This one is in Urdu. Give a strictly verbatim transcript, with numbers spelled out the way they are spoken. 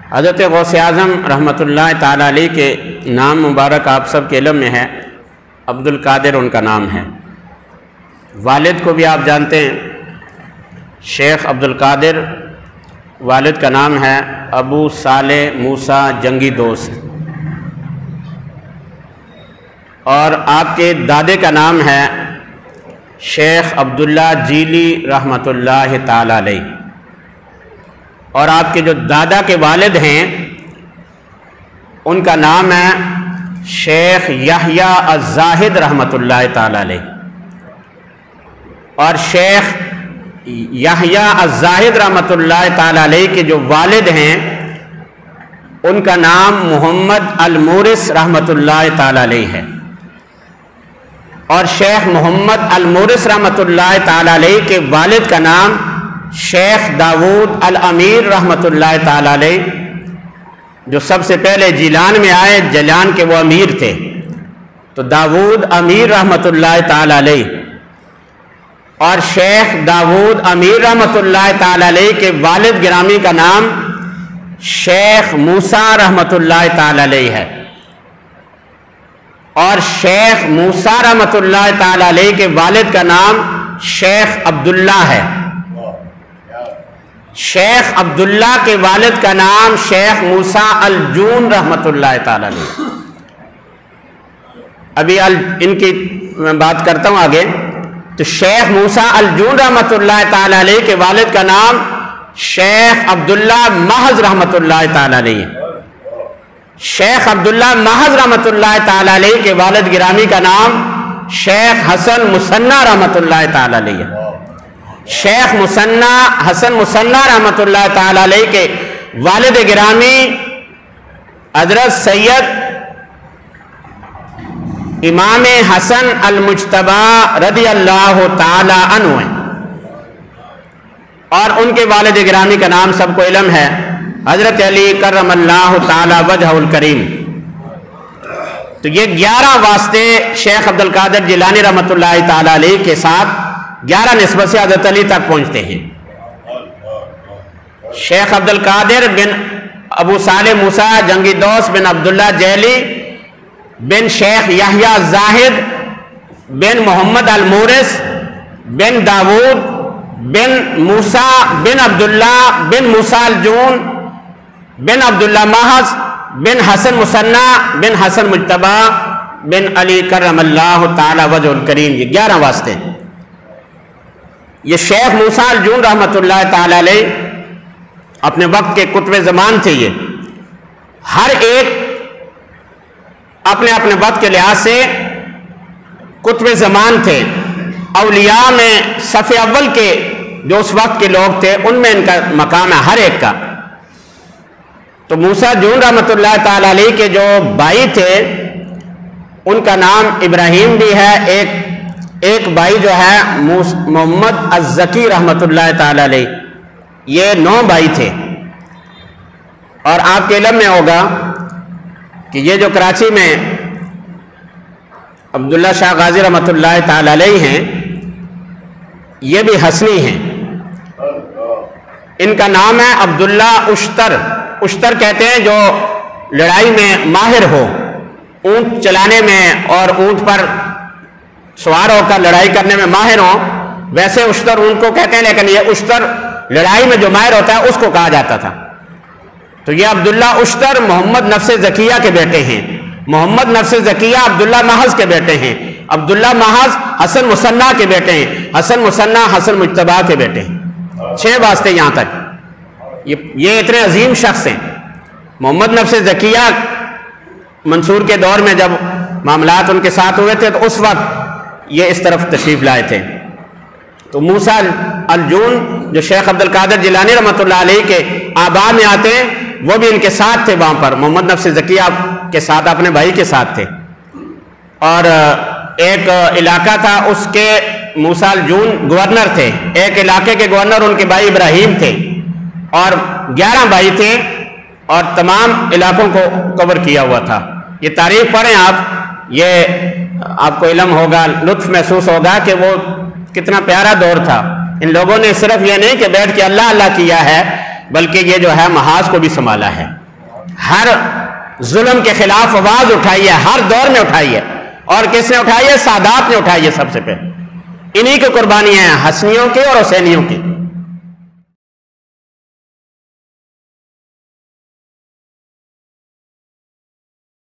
حضرت غوث اعظم رحمۃ اللہ تعالیٰ علیہ کے نام مبارک آپ سب کے علم میں ہے، عبد القادر ان کا نام ہے۔ والد کو بھی آپ جانتے ہیں، شیخ عبد القادر، والد کا نام ہے ابو صالح موسیٰ جنگی دوست، اور آپ کے دادے کا نام ہے شیخ عبداللہ جیلی رحمۃ اللہ تعالیٰ علیہ، اور آپ کے جو دادا کے والد ہیں ان کا نام ہے شیخ یحییٰ الزاہد رحمۃ اللہ تعالیٰ علیہ، اور شیخ یحییٰ الزاہد رحمۃ اللہ تعالیٰ علیہ کے جو والد ہیں ان کا نام محمد المورث رحمۃ اللہ تعالیٰ علیہ ہے، اور شیخ محمد المورث رحمۃ اللہ تعالیٰ علیہ کے والد کا نام شیخ داود الامیر رحمۃ اللہ تعالیٰ علیہ، جو سب سے پہلے جیلان میں آئے، جیلان کے وہ امیر تھے، تو داود امیر رحمۃ اللہ تعالیٰ علیہ، اور شیخ داود امیر رحمۃ اللہ تعالیٰ علیہ کے والد گرامی کا نام شیخ موسیٰ رحمۃ اللہ تعالیٰ علیہ ہے، اور شیخ موسیٰ رحمۃ اللہ تعالیٰ علیہ کے والد کا نام شیخ عبداللہ ہے، شیخ عبداللہ کے والد کا نام شیخ موسیٰ الجون رحمۃ اللہ تعالیٰ علیہ۔ ابھی ان کی میں بات کرتا ہوں آگے، تو شیخ موسیٰ الجون رحمۃ اللہ تعالیٰ علیہ کے والد کا نام شیخ عبداللہ محض رحمۃ اللہ تعالیٰ علیہ، شیخ عبداللہ محض رحمۃ اللہ تعالیٰ علیہ کے والد گرامی کا نام شیخ حسن مثنیٰ رحمۃ اللہ تعالیٰ علیہ، شیخ مثنیٰ حسن مثنیٰ رحمۃ اللہ تعالیٰ علیہ کے والد گرامی حضرت سید امام حسن المجتبی رضی اللہ تعالیٰ عنہ ہیں، اور ان کے والد گرامی کا نام سب کو علم ہے حضرت علی کرم اللہ تعالیٰ وجہ الکریم۔ تو یہ گیارہ واسطے شیخ عبد القادر جیلانی رحمۃ اللہ تعالیٰ علیہ کے ساتھ گیارہ نسبت سے حضرت علی تک پہنچتے ہیں۔ شیخ عبد القادر بن ابو صالح موسیٰ جنگی دوست بن عبداللہ جیلی بن شیخ یحییٰ الزاہد بن محمد المورث بن داود بن موسیٰ بن عبداللہ بن موسیٰ الجون بن عبداللہ محض بن حسن مثنیٰ بن حسن مجتبی بن علی کرم اللہ تعالی وجہ الکریم، یہ گیارہ واسطے۔ یہ شیخ موسیٰ الجون رحمۃ اللہ تعالی علیہ اپنے وقت کے قطب زمان تھے، یہ ہر ایک اپنے اپنے وقت کے لحاظ سے قطب زمان تھے۔ اولیاء میں صف اول کے جو اس وقت کے لوگ تھے ان میں ان کا مقام ہے ہر ایک کا۔ تو موسیٰ جون رحمۃ اللہ تعالی علیہ کے جو بھائی تھے ان کا نام ابراہیم بھی ہے، ایک ایک بھائی جو ہے محمد الزکی رحمۃ اللہ تعالی علیہ، یہ نو بھائی تھے۔ اور آپ کے علم میں ہوگا کہ یہ جو کراچی میں عبداللہ شاہ غازی رحمۃ اللہ تعالی علیہ ہیں، یہ بھی حسنی ہیں، ان کا نام ہے عبداللہ اشتر۔ اشتر کہتے ہیں جو لڑائی میں ماہر ہو، اونٹ چلانے میں اور اونٹ پر سوار ہو کر لڑائی کرنے میں ماہر ہو، ویسے اشتر اونٹ کو کہتے ہیں، لیکن یہ اشتر لڑائی میں جو ماہر ہوتا ہے اس کو کہا جاتا تھا۔ تو یہ عبداللہ اشتر محمد نفس زکیہ کے بیٹے ہیں، محمد نفس زکیہ عبداللہ محض کے بیٹے ہیں، عبداللہ محض حسن مثنیٰ کے بیٹے ہیں، حسن مثنیٰ حسن مجتبی کے بیٹے ہیں۔ چھ واسطے یہاں تک، یہ یہ اتنے عظیم شخص ہیں۔ محمد نفس زکیہ منصور کے دور میں جب معاملات ان کے ساتھ ہوئے تھے تو اس وقت یہ اس طرف تشریف لائے تھے۔ تو موسیٰ الجون جو شیخ عبد القادر جیلانی رحمۃ اللہ علیہ کے آبا میں آتے ہیں، وہ بھی ان کے ساتھ تھے، وہاں پر محمد نفس زکیہ کے ساتھ اپنے بھائی کے ساتھ تھے۔ اور ایک علاقہ تھا اس کے موسیٰ الجون گورنر تھے، ایک علاقے کے گورنر ان کے بھائی ابراہیم تھے، اور گیارہ بھائی تھے اور تمام علاقوں کو کور کیا ہوا تھا۔ یہ تاریخ پڑھیں آپ، یہ آپ کو علم ہوگا، لطف محسوس ہوگا کہ وہ کتنا پیارا دور تھا۔ ان لوگوں نے صرف یہ نہیں کہ بیٹھ کے اللہ اللہ کیا ہے، بلکہ یہ جو ہے محاذ کو بھی سنبھالا ہے۔ ہر ظلم کے خلاف آواز اٹھائی ہے، ہر دور میں اٹھائی ہے. اور کس نے اٹھائی ہے؟ سادات نے اٹھائی ہے سب سے پہلے. انہی کی قربانیاں ہیں، حسنیوں کی اور حسینیوں کی.